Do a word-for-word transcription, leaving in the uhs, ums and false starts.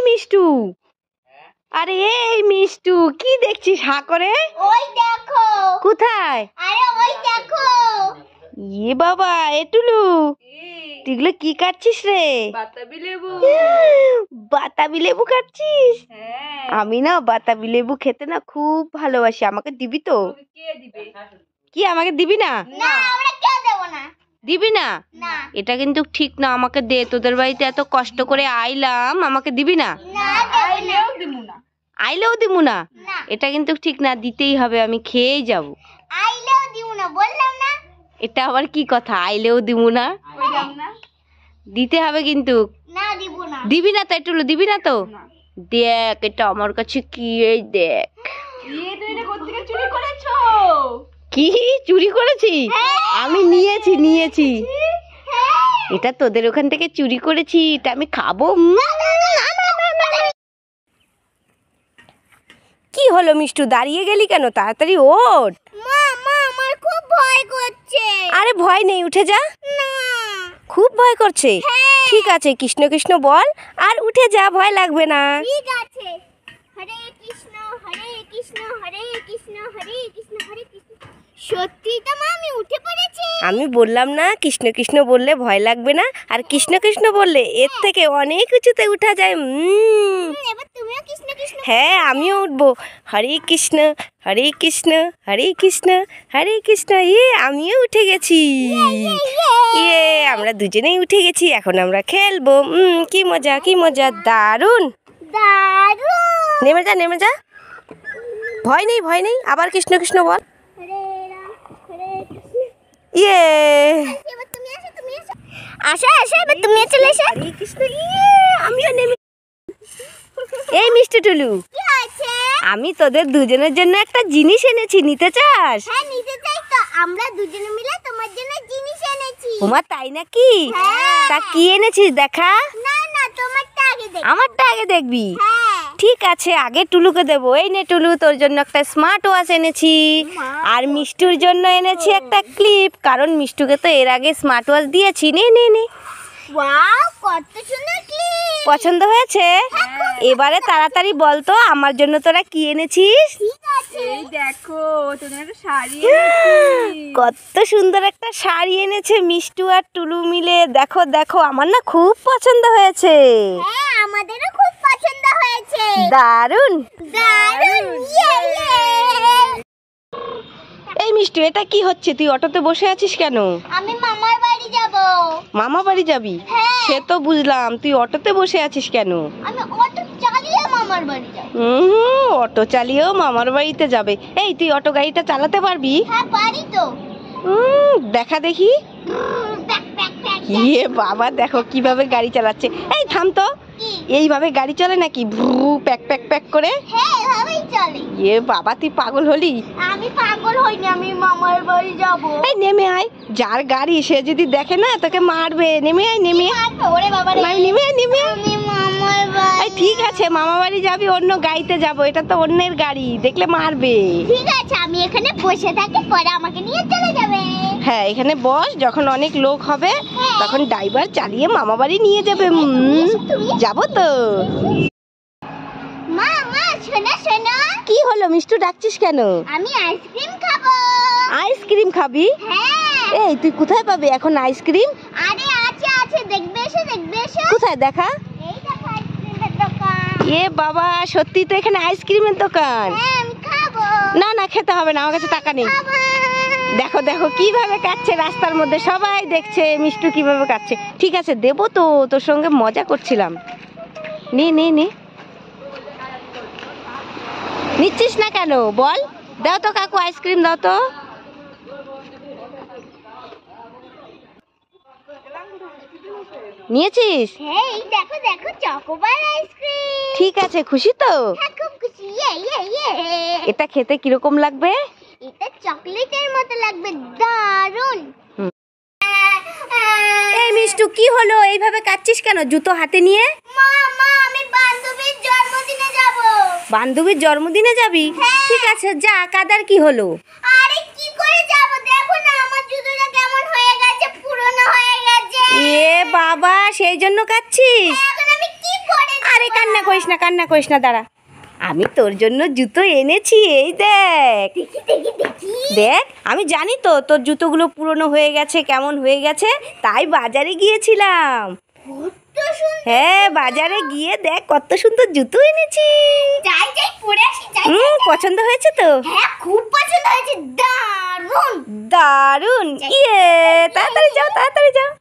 মিষ্টু, আরে এই মিষ্টু কি দেখছিস হা করে? ওই দেখো। কোথায়? আরে ওই দেখো। ইয়ে বাবা, এটুলু তুইগুলো কি কাটছিস রে? বাতাবি লেবু। বাতাবি লেবু কাটছিস? হ্যাঁ। আমি না বাতাবি লেবু খেতে না খুব ভালোবাসি, আমাকে দিবি তো? কে দিবে? কি আমাকে দিবি না? না আমরা কেউ দেব না। দিবি না? না। এটা কিন্তু ঠিক না, আমাকে দে, তোদের বাড়িতে এত কষ্ট করে আইলাম, আমাকে দিবি না? না আইলেও দিমু না। আইলেও দিমু না? না। এটা কিন্তু ঠিক না, দিতেই হবে, আমি খেয়েই যাব। আইলেও দিব না বললাম না। এটা আবার কি কথা, আইলেও দিমু না? কইলাম না। দিতে হবে কিন্তু। না দিব না। দিবি না তো এটুলু, দিবি না তো? না। দেখ এটা আমার কাছে কি, এই দেখ। ইয়ে তুই এটা কোথা থেকে চুরি করেছো? কি চুরি করেছি? আমি নিয়েছি নিয়েছি হ্যাঁ। এটা তোদের ওখান থেকে চুরি করেছি, এটা আমি খাবো। কি হলো মিষ্টু, দাঁড়িয়ে গেলি কেন? তাড়াতাড়ি ওঠ। মা মা আমার খুব ভয় করছে। আরে ভয় নেই, উঠে যা। না। খুব ভয় করছে? ঠিক আছে, কৃষ্ণ কৃষ্ণ বল আর উঠে যা, ভয় লাগবে না। ঠিক আছে। হরে কৃষ্ণ হরে কৃষ্ণ হরে কৃষ্ণ হরে কৃষ্ণ হরে কৃষ্ণ। সত্যি তো মা আমি উঠে পড়েছি। আমি বললাম না কৃষ্ণ কৃষ্ণ বললে ভয় লাগবে না, আর কৃষ্ণ কৃষ্ণ বললে এর থেকে অনেক উঁচুতে উঠা যায়। উম। হুম, এবার তুমিও কৃষ্ণ কৃষ্ণ। হ্যাঁ আমিও উঠবো। হরে কৃষ্ণ হরে কৃষ্ণ হরে কৃষ্ণ হরে কৃষ্ণ। ইয়ে আমিও উঠে গেছি। ইয়ে আমরা দুজনেই উঠে গেছি, এখন আমরা খেলবো। উম কি মজা কি মজা, দারুণ। দারুণ। নেমে যা নেমে যা, ভয় নেই ভয় নেই, আবার কৃষ্ণ কৃষ্ণ বল। হরে রাম হরে কৃষ্ণ। ইয়ে এবার তুমি আসো তুমি আসো। আসো আসো এবার তুমি চলে এসো। হরে কৃষ্ণ। ইয়ে আমিও নেমে। এই মিষ্টি টুলু, কি হয়েছে? আমি তোদের দুজনের জন্য একটা জিনিস এনেছি, নিতে চাস? হ্যাঁ নিতে চাই তো, আমরা দুজনে মিলে তোমার জন্য জিনিস এনেছি। তোমার তাই নাকি? হ্যাঁ। তা কি এনেছিস দেখা? না না তোমারটা আগে দেখ। আমারটা আগে দেখবি? হ্যাঁ। ঠিক আছে, আগে টুলুকে দেবো। এই নে টুলু, তোর জন্য একটা স্মার্ট ওয়াচ এনেছি, আর মিষ্টুর জন্য এনেছি একটা ক্লিপ, কারণ মিষ্টুকে তো এর আগে স্মার্ট ওয়াচ দিয়েছি। নে নে নে। ওয়াও কত সুন্দর ক্লিপ। পছন্দ হয়েছে? এবারে তাড়াতাড়ি বল তো আমার জন্য তোরা কি এনেছিস? ঠিক আছে। এই দেখো তোদের একটা শাড়ি এনেছি। কত সুন্দর একটা শাড়ি এনেছে মিষ্টু আর টুলু মিলে। দেখো দেখো, আমার না খুব পছন্দ হয়েছে। হ্যাঁ আমাদেরও খুব পছন্দ হয়েছে। দারুণ দারুণ। ইয়ে ইয়ে। এই মিষ্টু, এটা কি হচ্ছে? তুই অটোতে বসে আছিস কেন? আমি মামার বাড়ি যাব। মামা বাড়ি যাবি? হ্যাঁ। সে তো বুঝলাম, তুই অটোতে বসে আছিস কেন? আমি অটো চালিয়ে মামার বাড়ি যাব। হুম, অটো চালিয়েও মামার বাড়িতে যাবে? এই তুই অটো গাড়িটা চালাতে পারবি? হ্যাঁ পারি তো। হুম, দেখা দেখি। উম, প্যাক প্যাক প্যাক। ইয়ে বাবা, দেখো কিভাবে গাড়ি চালাচ্ছে। এই থাম তো, কি? এইভাবে গাড়ি চলে নাকি? ভ্রু প্যাক প্যাক প্যাক করে। হ্যাঁ এভাবেই চলে। ইয়ে বাবা, তুই পাগল হলি? আমি পাগল হইনি, আমি মামার বাড়ি যাব। এই নেমে আয়, যার গাড়ি সে যদি দেখে না তোকে মারবে। নেমে আয় নেমে আয়। মারবে ওরে বাবা রে। মানে নেমে আয় নেমে আয়। আমি মামার বাড়ি। এই ঠিক আছে, মামা বাড়ি যাবি, অন্য গাড়িতে যাবো, এটা তো অন্যের গাড়ি, দেখলে মারবে। ঠিক আছে আমি এখানে বসে থাকি, পরে আমাকে নিয়ে চলে যাবে। হ্যাঁ এখানে বস, যখন অনেক লোক হবে তখন ড্রাইভার চালিয়ে মামা বাড়ি নিয়ে যাবে। উম, যাবো তো। মা মা শোনো শোনো। কি হলো মিষ্টু, ডাকছিস কেন? আমি আইসক্রিম খাবো। আইসক্রিম খাবি? হ্যাঁ। এই তুই কোথায় পাবি এখন আইসক্রিম? আরে আছে আছে, দেখবে এসো দেখবে এসো। কোথায় দেখা? এই দেখো আইসক্রিমের দোকান। এ বাবা, সত্যি তো এখানে আইসক্রিমের দোকান? হ্যাঁ আমি খাবো। না না, খেতে হবে না, আমার কাছে টাকা নেই। খাবো। দেখো দেখো কিভাবে কাটছে রাস্তার মধ্যে, সবাই দেখছে মিষ্টু কিভাবে কাটছে। ঠিক আছে দেবো তো, তোর সঙ্গে মজা করছিলাম। নে নে নে। নিচ্ছিস না কেন বল? দাও তো কাকু, আইসক্রিম দাও তো। নিয়েছিস? হ্যাঁ এই দেখো দেখো চকোবার আইসক্রিম। ঠিক আছে, খুশি তো? হ্যাঁ খুব খুশি। ইয়ে ইয়ে ইয়ে। এটা খেতে কিরকম লাগবে? এটা চকলেটের মতো লাগবে, দারুণ। এই মিষ্টু, কি হলো? এইভাবে কাটছিস কেন জুতো হাতে নিয়ে? মা মা আমি বান্ধবীর জন্মদিনে যাব। বান্ধবীর জন্মদিনে যাবি? ঠিক আছে যা, কাদার কি হলো? আরে কি করে যাব, দেখো না আমার জুতোটা কেমন হয়ে গেছে, পুরনো হয়ে গেছে। এ বাবা, সেই জন্য কাটছিস? এখন আমি কি পরে যাব? আরে কান্না করিস না কান্না করিস না দাঁড়া, আমি তোর জন্য জুতো এনেছি, এই দেখ দেখি দেখি দেখি দেখ। আমি জানি তো তোর জুতোগুলো পুরনো হয়ে গেছে, কেমন হয়ে গেছে, তাই বাজারে গিয়েছিলাম। কত সুন্দর। হ্যাঁ বাজারে গিয়ে দেখ কত সুন্দর জুতো এনেছি। যাই যাই পরে আসি যাই। হুম পছন্দ হয়েছে তো? হ্যাঁ খুব পছন্দ হয়েছে, দারুণ। দারুণ, ইয়ে তাড়াতাড়ি যাও তাড়াতাড়ি যাও।